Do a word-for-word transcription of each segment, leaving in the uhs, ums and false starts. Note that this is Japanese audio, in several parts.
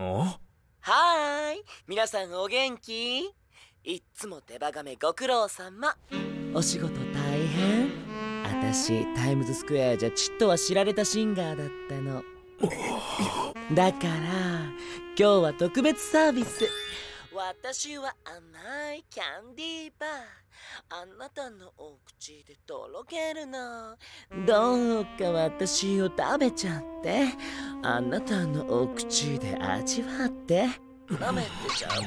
おはーい、皆さんお元気？いっつも手羽亀ご苦労様。お仕事大変？あたしタイムズスクエアじゃちっとは知られたシンガーだったの。だから今日は特別サービス。私は甘いキャンディーバー、あなたのお口でとろけるの。どうか私を食べちゃって、あなたのお口で味わって。舐めてしゃぶって、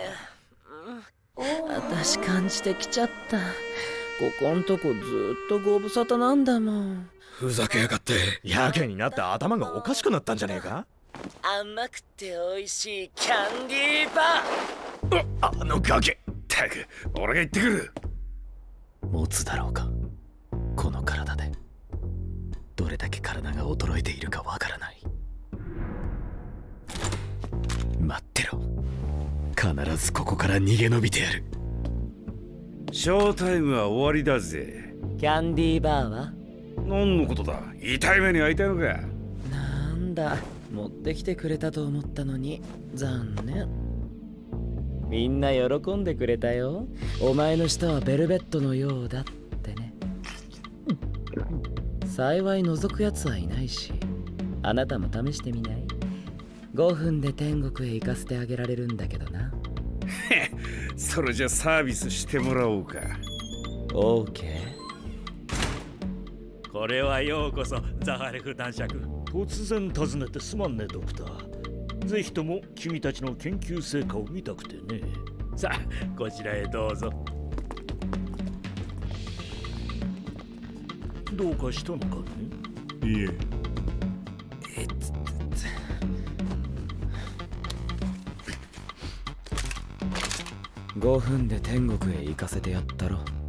うん、私感じてきちゃった。ここんとこずっとご無沙汰なんだもん。 ふざけやがって。 やけになって頭がおかしくなったんじゃねえか。 甘くて美味しいキャンディーバー。あのガキ、 たく俺が行ってくる。 持つだろうか、この体で。どれだけ体が衰えているかわからない。待ってろ、必ずここから逃げ延びてやる。 ショータイムは終わりだぜ。 キャンディーバーは何のことだ。痛い目に遭いたいのか。 なんだ、持ってきてくれたと思ったのに残念。みんな喜んでくれたよ。お前の舌はベルベットのようだってね。幸い覗くやつはいないし、あなたも試してみない？ごふんで天国へ行かせてあげられるんだけどな。 それじゃサービスしてもらおうか。 オーケー。 これはようこそザハレフ男爵。突然訪ねてすまんねドクター。ぜひとも君たちの研究成果を見たくてね。さあこちらへどうぞ。どうかしたのかね？ いえ。 ごふんで天国へ行かせてやったろ。